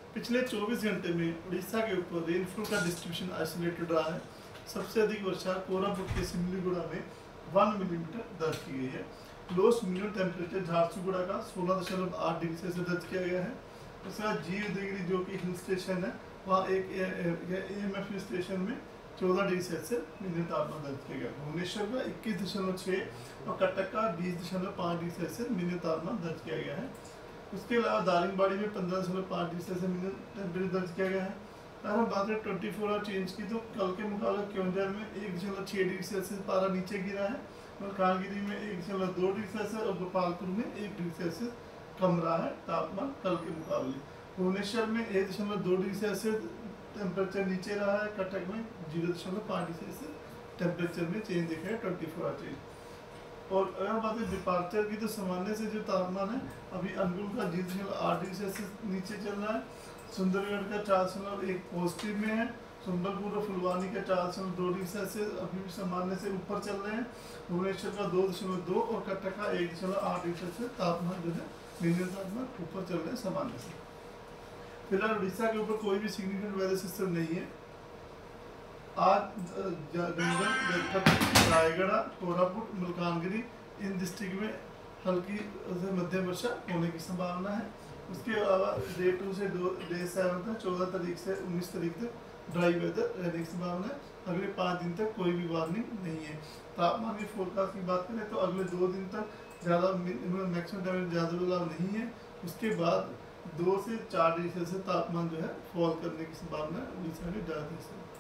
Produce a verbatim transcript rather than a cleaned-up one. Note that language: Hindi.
पिछले चौबीस घंटे में उड़ीसा के ऊपर रेनफॉल का डिस्ट्रीब्यूशन आइसोलेटेड रहा है। सबसे अधिक वर्षा कोरापुट के सिमलीगुड़ा में वन मिलीमीटर दर्ज की गई है। लोएस्ट मिनिमम टेम्परेचर झारसुगुड़ा का सोलह दशमलव आठ डिग्री सेल्सियस दर्ज किया गया है। उसके बाद जी उदयगिरी जो कि हिल स्टेशन है, वहाँ एक ए एम एफ स्टेशन में चौदह डिग्री सेल्सियस न्यूनतम तापमान दर्ज किया गया। भुवनेश्वर का इक्कीस दशमलव छः और कटक का बीस दशमलव पाँच डिग्री सेल्सियस न्यूनतम तापमान दर्ज किया गया है। उसके अलावा दारिंगबाड़ी में पंद्रह दशमलव पाँच डिग्री सेल्सियस न्यूनतम टेम्परेचर दर्ज किया गया है। अगर हम बात करें ट्वेंटी फोर आवर चेंज की, तो कल के मुकाबले क्योंझर में एक दशमलव छः डिग्री सेल्सियस पारा नीचे गिरा है और कालगिरी में एक दशमलव दो डिग्री सेल्सियस और गोपालपुर में एक डिग्री सेल्सियस कम रहा है तापमान कल के मुकाबले। भुवनेश्वर में एक दशमलव दो डिग्री सेल्सियस टेम्परेचर नीचे रहा है। कटक में जीरो दशमलव पाँच डिग्री सेल्सियस टेम्परेचर में चेंज देखा है ट्वेंटी फोर आवर चेंज। और अगर बात है डिपार्चर की, तो सामान्य से जो तापमान है अभी अनुगुल का जीरो दशमलव आठ डिग्री सेल्सियस नीचे चल रहा है। सुंदरगढ़ का चार दशमलव एक पॉजिटिव में है। संबलपुर और फुलवानी का चार दशमलव दो डिग्री सेल्सियस अभी भी सामान्य से ऊपर चल रहे हैं। भुवनेश्वर का दो दशमलव दो और कटक का एक दशमलव आठ डिग्री सेल्सियस तापमान जो है न्यूनतम तापमान ऊपर चल रहे हैं सामान्य से। फिलहाल उड़ीसा के ऊपर कोई भी सिग्निफिकेंट वेदर सिस्टम नहीं है। आज गंजम, रायगढ़, कोरापुट, मलकानगिरी इन डिस्ट्रिक्ट में हल्की से मध्यम वर्षा होने की संभावना है। उसके अलावा डे टू से दो डे सेवन तक चौदह तारीख से उन्नीस तारीख तक ड्राई वेदर रहने की संभावना है। अगले पाँच दिन तक कोई भी वार्निंग नहीं है। तापमान की फोरकास्ट की बात करें तो अगले दो दिन तक ज़्यादा मैक्सिमम टेम्परेचर ज़्यादा बदलाव नहीं है। उसके बाद दो से चार डिग्री सेल्सियस तापमान जो है फॉल करने की संभावना है उड़ीसा में ज़्यादा।